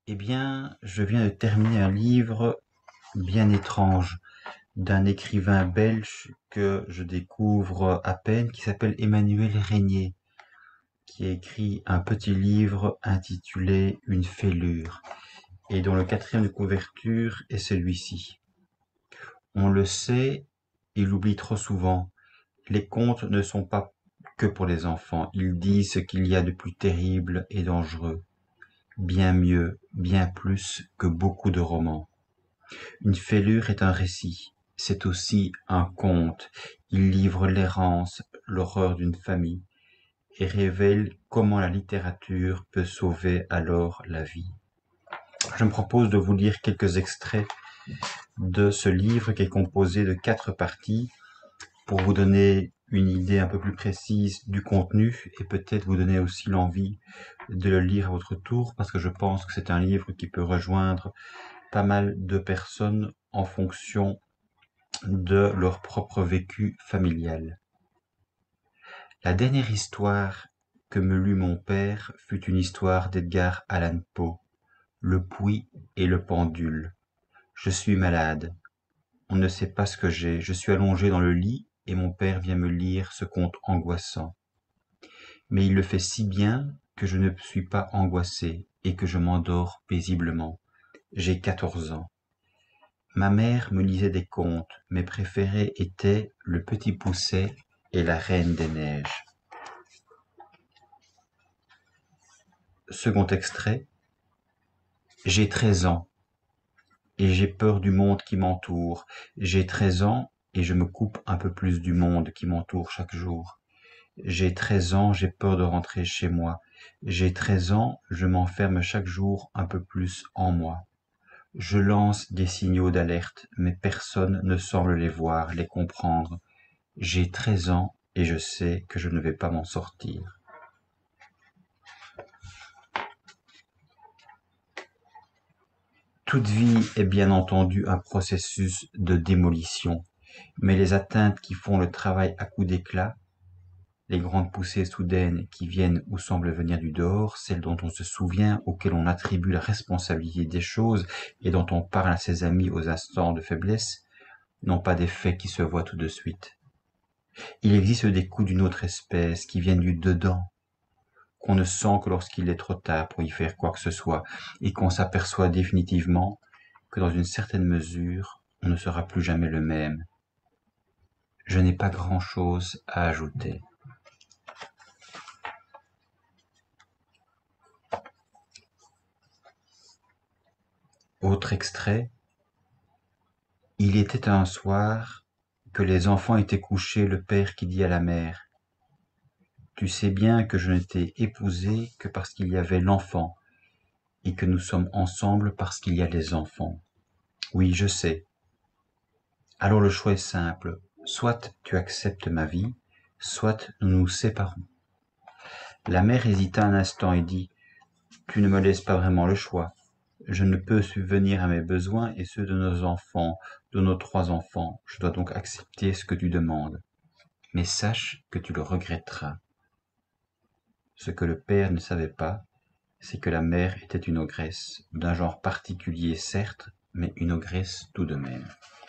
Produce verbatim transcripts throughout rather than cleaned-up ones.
Eh bien, je viens de terminer un livre bien étrange d'un écrivain belge que je découvre à peine, qui s'appelle Emmanuel Régnier, qui a écrit un petit livre intitulé Une fêlure, et dont le quatrième de couverture est celui-ci. On le sait, il oublie trop souvent. Les contes ne sont pas que pour les enfants. Ils disent ce qu'il y a de plus terrible et dangereux. Bien mieux, bien plus que beaucoup de romans. Une fêlure est un récit, c'est aussi un conte. Il livre l'errance, l'horreur d'une famille, et révèle comment la littérature peut sauver alors la vie. Je me propose de vous lire quelques extraits de ce livre qui est composé de quatre parties pour vous donner une idée un peu plus précise du contenu et peut-être vous donner aussi l'envie de le lire à votre tour, parce que je pense que c'est un livre qui peut rejoindre pas mal de personnes en fonction de leur propre vécu familial. La dernière histoire que me lut mon père fut une histoire d'Edgar Allan Poe, Le Puits et le pendule. Je suis malade. On ne sait pas ce que j'ai. Je suis allongé dans le lit et mon père vient me lire ce conte angoissant. Mais il le fait si bien que je ne suis pas angoissé et que je m'endors paisiblement. J'ai quatorze ans. Ma mère me lisait des contes. Mes préférés étaient Le Petit Poucet et La Reine des Neiges. Second extrait. J'ai treize ans et j'ai peur du monde qui m'entoure. J'ai treize ans et je me coupe un peu plus du monde qui m'entoure chaque jour. J'ai treize ans, j'ai peur de rentrer chez moi. J'ai treize ans, je m'enferme chaque jour un peu plus en moi. Je lance des signaux d'alerte, mais personne ne semble les voir, les comprendre. J'ai treize ans et je sais que je ne vais pas m'en sortir. Toute vie est bien entendu un processus de démolition, mais les atteintes qui font le travail à coups d'éclat, les grandes poussées soudaines qui viennent ou semblent venir du dehors, celles dont on se souvient, auxquelles on attribue la responsabilité des choses et dont on parle à ses amis aux instants de faiblesse, n'ont pas d'effet qui se voient tout de suite. Il existe des coups d'une autre espèce qui viennent du dedans, qu'on ne sent que lorsqu'il est trop tard pour y faire quoi que ce soit, et qu'on s'aperçoit définitivement que dans une certaine mesure, on ne sera plus jamais le même. Je n'ai pas grand-chose à ajouter. Autre extrait. Il était un soir que les enfants étaient couchés, le père qui dit à la mère: Tu sais bien que je ne t'ai épousé que parce qu'il y avait l'enfant, et que nous sommes ensemble parce qu'il y a les enfants. Oui, je sais. Alors le choix est simple. Soit tu acceptes ma vie, soit nous nous séparons. La mère hésita un instant et dit: Tu ne me laisses pas vraiment le choix. Je ne peux subvenir à mes besoins et ceux de nos enfants, de nos trois enfants. Je dois donc accepter ce que tu demandes. Mais sache que tu le regretteras. Ce que le père ne savait pas, c'est que la mère était une ogresse, d'un genre particulier certes, mais une ogresse tout de même.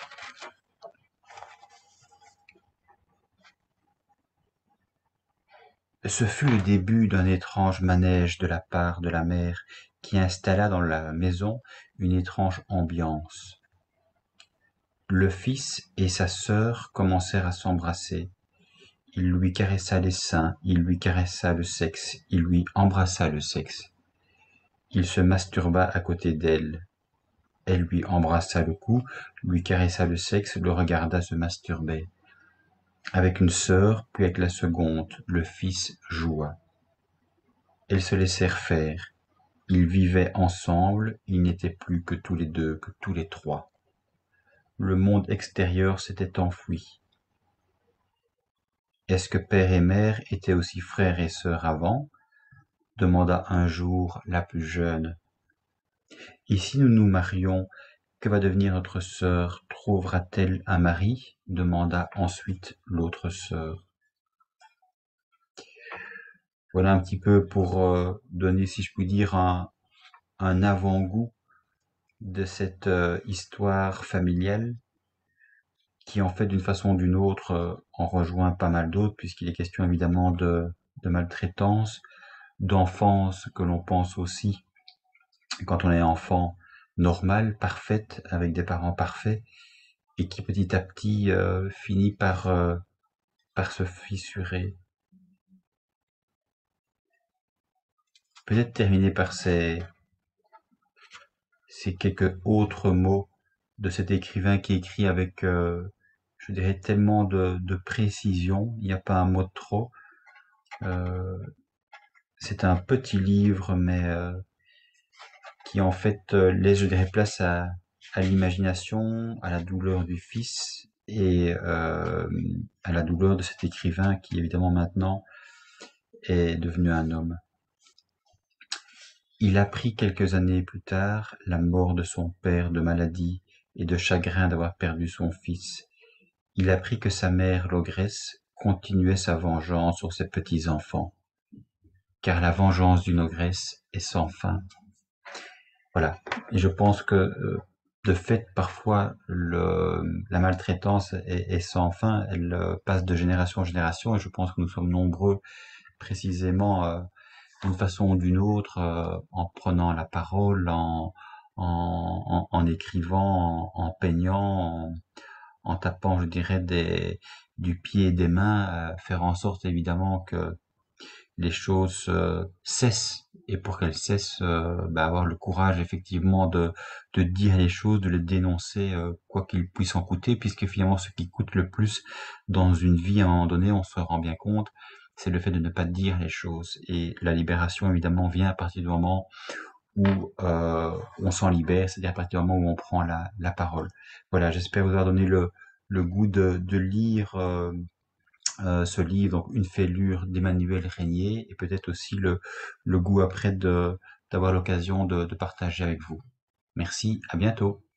Ce fut le début d'un étrange manège de la part de la mère, qui installa dans la maison une étrange ambiance. Le fils et sa sœur commencèrent à s'embrasser. Il lui caressa les seins, il lui caressa le sexe, il lui embrassa le sexe. Il se masturba à côté d'elle. Elle lui embrassa le cou, lui caressa le sexe, le regarda se masturber. Avec une sœur, puis avec la seconde, le fils joua. Elles se laissèrent faire. Ils vivaient ensemble, ils n'étaient plus que tous les deux, que tous les trois. Le monde extérieur s'était enfui. Est-ce que père et mère étaient aussi frères et sœurs avant? Demanda un jour la plus jeune. Et si nous nous marions, que va devenir notre sœur? Trouvera-t-elle un mari? Demanda ensuite l'autre sœur. Voilà un petit peu pour euh, donner, si je puis dire, un, un avant-goût de cette euh, histoire familiale qui, en fait, d'une façon ou d'une autre, euh, en rejoint pas mal d'autres, puisqu'il est question évidemment de, de maltraitance, d'enfance que l'on pense aussi quand on est enfant normal, parfaite, avec des parents parfaits, et qui petit à petit euh, finit par, euh, par se fissurer. Peut-être terminer par ces, ces quelques autres mots de cet écrivain qui écrit avec, euh, je dirais, tellement de, de précision, il n'y a pas un mot de trop. Euh, c'est un petit livre, mais euh, qui en fait euh, laisse, je dirais, place à, à l'imagination, à la douleur du fils et euh, à la douleur de cet écrivain qui évidemment maintenant est devenu un homme. Il apprit quelques années plus tard la mort de son père de maladie et de chagrin d'avoir perdu son fils. Il apprit que sa mère, l'ogresse, continuait sa vengeance sur ses petits-enfants. Car la vengeance d'une ogresse est sans fin. Voilà. Et je pense que euh, de fait, parfois, le, la maltraitance est, est sans fin. Elle euh, passe de génération en génération. Et je pense que nous sommes nombreux, précisément, euh, d'une façon ou d'une autre, euh, en prenant la parole, en, en, en, en écrivant, en, en peignant, en, en tapant, je dirais, des, du pied et des mains, euh, faire en sorte évidemment que les choses euh, cessent. Et pour qu'elles cessent, euh, bah, avoir le courage effectivement de, de dire les choses, de les dénoncer, euh, quoi qu'il puisse en coûter, puisque finalement ce qui coûte le plus dans une vie à un moment donné, on se rend bien compte, c'est le fait de ne pas dire les choses. Et la libération évidemment vient à partir du moment où euh, on s'en libère, c'est-à-dire à partir du moment où on prend la, la parole. Voilà, j'espère vous avoir donné le, le goût de, de lire euh, euh, ce livre, donc Une fêlure d'Emmanuel Régnier, et peut-être aussi le, le goût après de d'avoir l'occasion de, de partager avec vous. Merci, à bientôt.